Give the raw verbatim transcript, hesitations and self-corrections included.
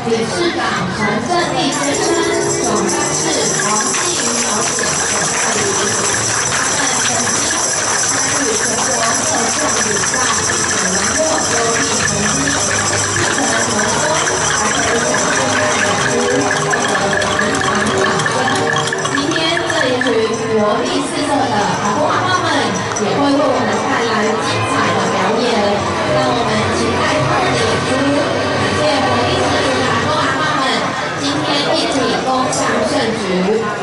理事长陈正立先生、总干事王继云小姐总代理，他们曾经参与全国各项比赛，荣获优异成绩，继承了成功，还可以享受演出，获得满满掌声。今天这一群活力四射的阿公阿嬷们，也会为我们带来精彩的表演，让我们期待他们的演出。感谢活力四射的阿公阿嬷们，今天一起攻向胜局。